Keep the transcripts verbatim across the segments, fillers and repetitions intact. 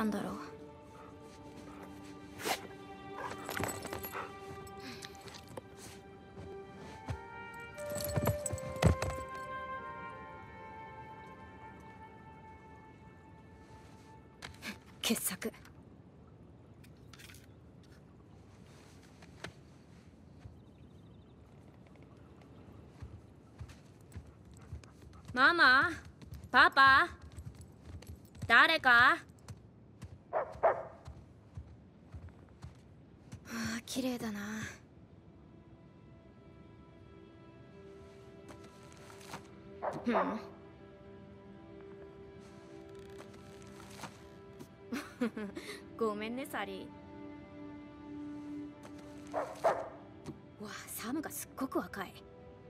たんだろう。傑作。ママ、パパ、誰か？はあ、綺麗だな。うん。ごめんねサリー。わあ、サムがすっごく若い。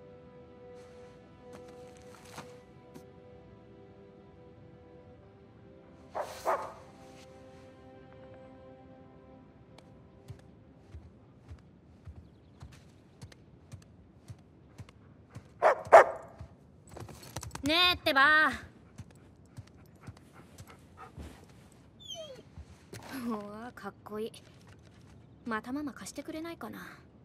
ねえってば。うわ、かっこいい。またママ貸してくれないかな。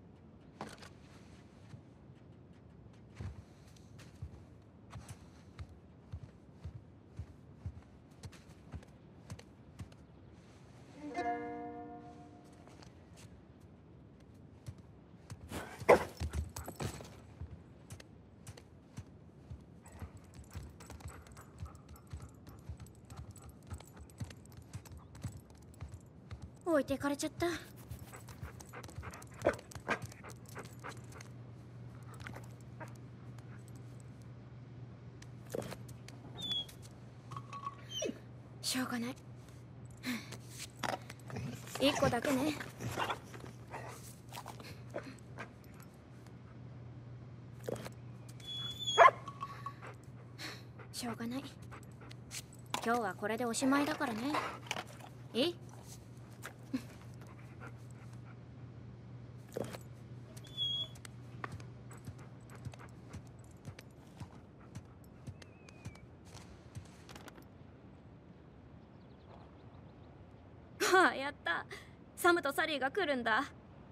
置いていかれちゃった。しょうがない。一個だけね。しょうがない。今日はこれでおしまいだからね。いい？ああ、やった。サムとサリーが来るんだ。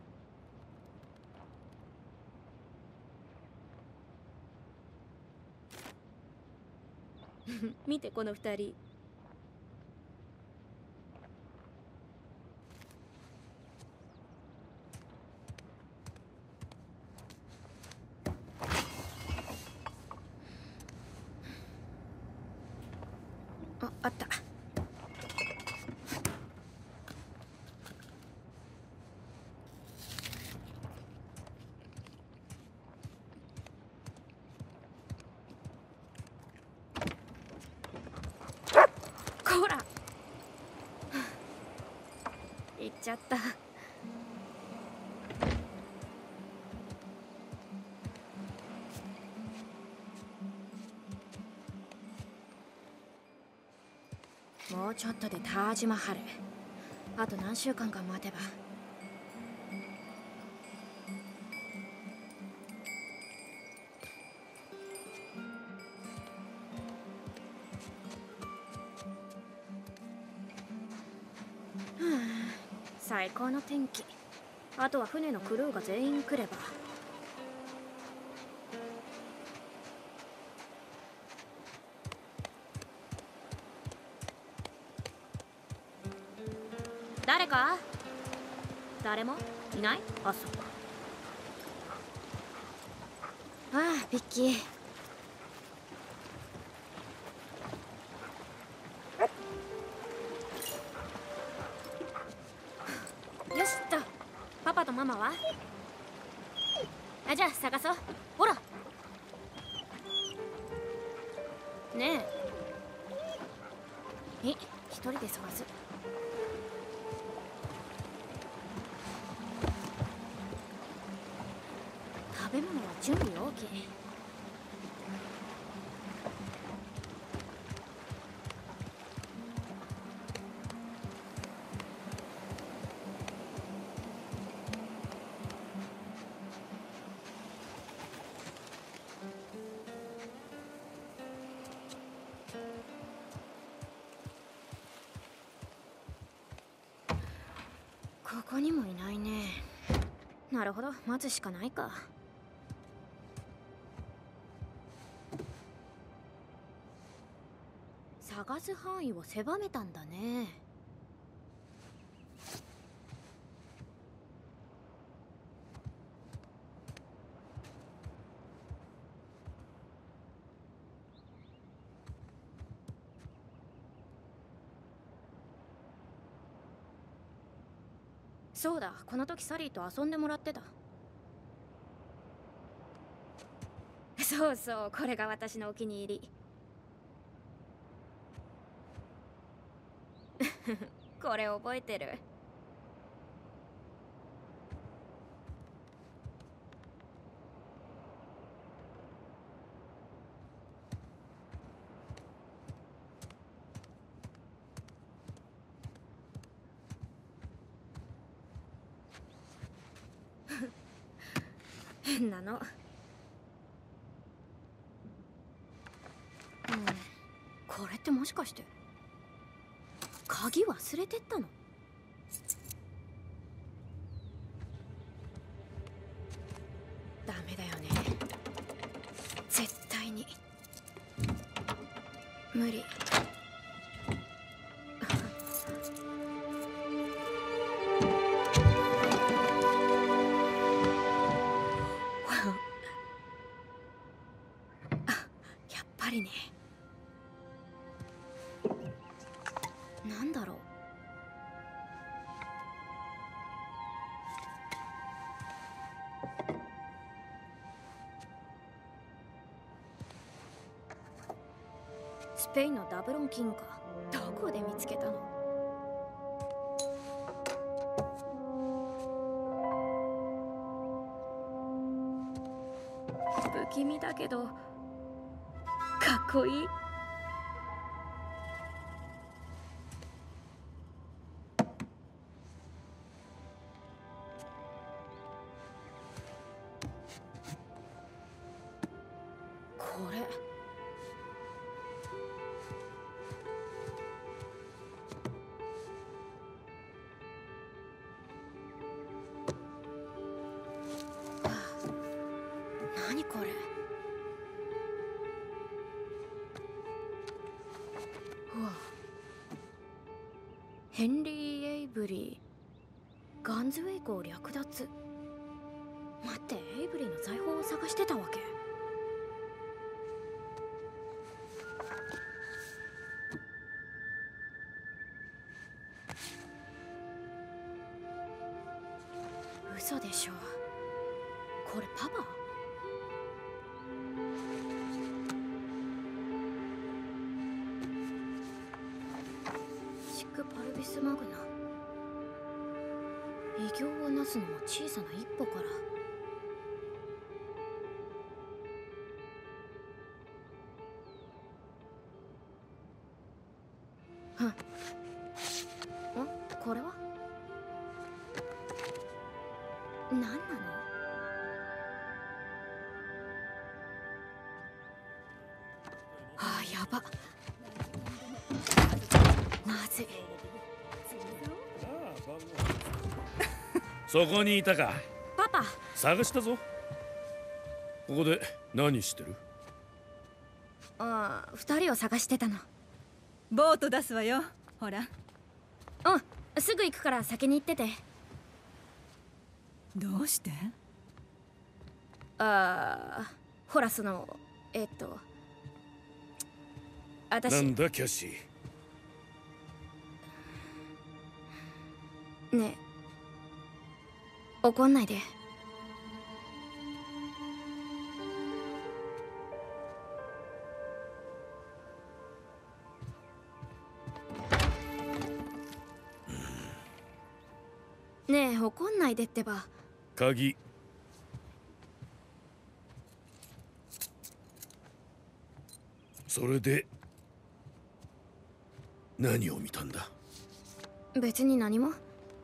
見てこの二人。あ、あった。こら。行っちゃった。もうちょっとでタージマハル。あと何週間か待てば。最高の天気。あとは船のクルーが全員来れば。誰か？誰もいない？あ、そっか。ああ、ビッキー。よしっと。パパとママは？あ、じゃあ探そう。ほら。ねえ。え、一人で探す。食べ物は準備 OK。 こにもいないね。なるほど、待つしかないか。探す範囲を狭めたんだね。そうだ、この時サリーと遊んでもらってた。そうそう、これが私のお気に入り。これ覚えてる。変なの。うん、これってもしかして鍵忘れてったの？ダメだよね、絶対に無理。やっぱりね。なんだろう。スペインのダブロン金貨、どこで見つけたの？不気味だけどかっこいい。これ何これ。うわ、ヘンリー・エイブリー、ガンズウェイクを略奪。待って、エイブリーの財宝を探してたわけ？嘘でしょ。これパパ？シックパルビスマグナ。偉業をなすのも小さな一歩から。ふん。ん？これは？何なの？ああ、やば。まずい。 そこにいたか。 パパ、 探したぞ。ここで何してる？ ああ、二人を探してたの。 ボート出すわよ、ほら。 うん、すぐ行くから先に行ってて。 どうして？ ああ、ほらそのえっと私。 なんだキャシー。ねえ、怒んないで。ねえ、怒んないでってば。 鍵。それで何を見たんだ？ 別に何も。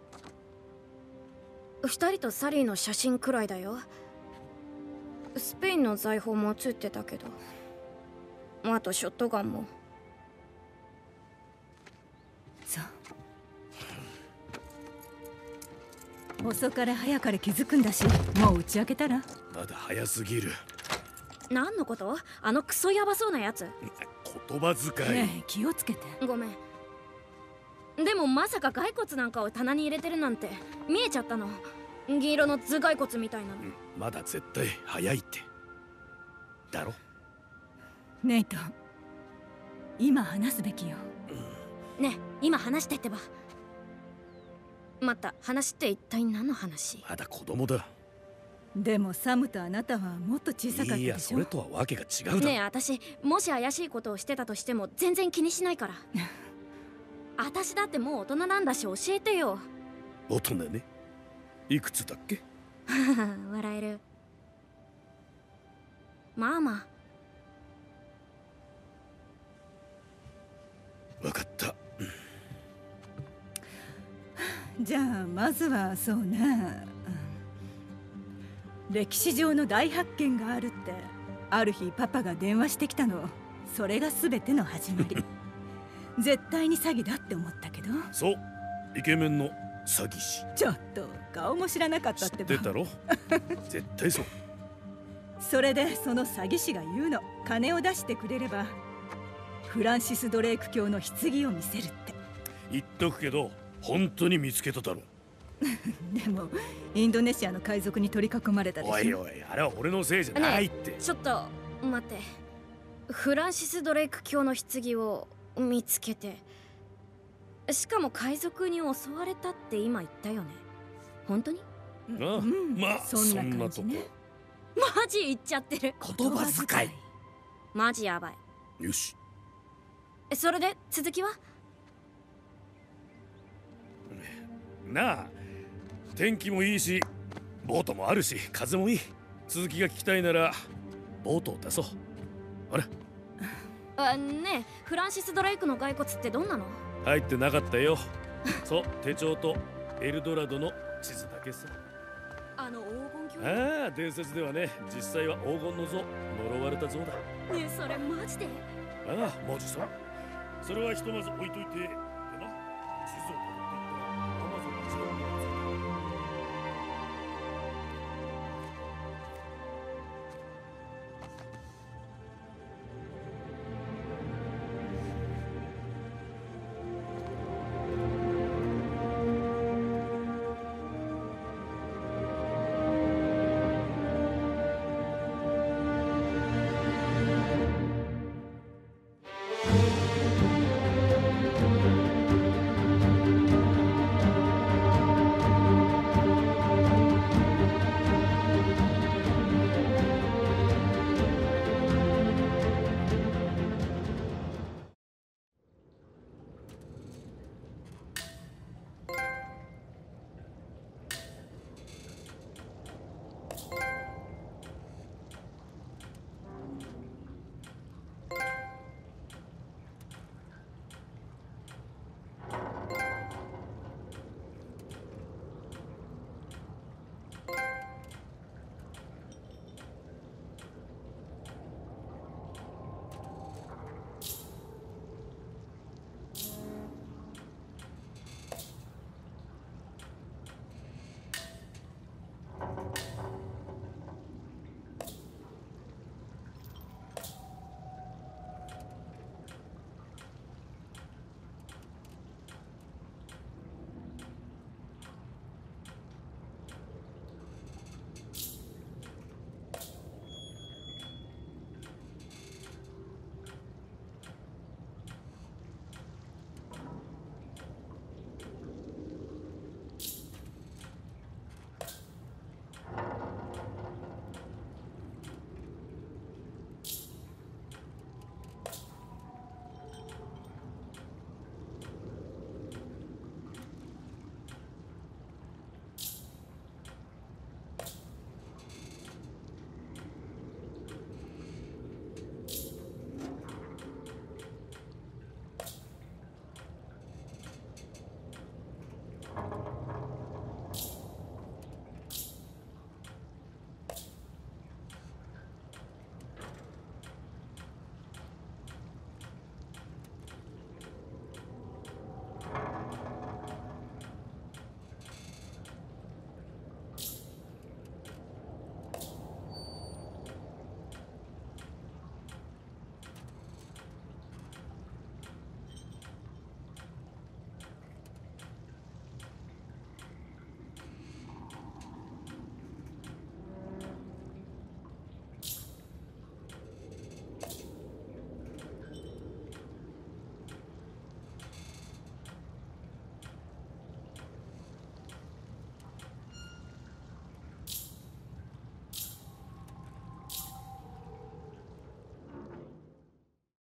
二人とサリーの写真くらいだよ。スペインの財宝も写ってたけど、あとショットガンも。 そう。 遅かれ早かれ気づくんだし、もう打ち明けたら。 まだ早すぎる。 何のこと？あのクソヤバそうなやつ。 言葉遣い。 ねえ、気をつけて。 ごめん。でもまさか骸骨なんかを棚に入れてるなんて見えちゃったの。銀色の頭蓋骨みたいなの。 うん、まだ絶対早いってだろ。 ネイト、今話すべきよ。 ねえ、今話してってば。また話って一体何の話？ まだ子供だ。 でもサムとあなたはもっと小さかったでしょ。 いや、それとはわけが違うだろ。 ねえ、私もし怪しいことをしてたとしても全然気にしないから。私だってもう大人なんだし教えてよ。 大人ね。いくつだっけ？ 笑える。まあまあ。わかった。 じゃあまずはそうね、歴史上の大発見があるってある日パパが電話してきたの。それが全ての始まり。絶対に詐欺だって思ったけど。 そう、イケメンの詐欺師。 ちょっと顔も知らなかったってば。 知ってたろ。絶対そう。 それでその詐欺師が言うの、金を出してくれればフランシス・ドレイク卿の棺を見せるって。 言っとくけど本当に見つけただろ。 でもインドネシアの海賊に取り囲まれたでしょ。 おいおい、あれは俺のせいじゃないって。 ねえ、ちょっと待って。フランシス・ドレイク卿の棺を見つけて、しかも海賊に襲われたって今言ったよね。本当に？ ああ、うん、まあそんな感じね。 マジ言っちゃってる。 言葉遣いマジやばい。 よし。 それで続きは？ なあ、天気もいいしボートもあるし風もいい。続きが聞きたいならボートを出そう。あれあ、ねえ、フランシス・ドレイクの骸骨ってどんなの？ 入ってなかったよ。そう、手帳とエルドラドの地図だけさ。 あの黄金鏡？ ああ、伝説ではね、実際は黄金の像、呪われた像だ。 ねえ、それマジで？ ああ、マジさ。それはひとまず置いといて。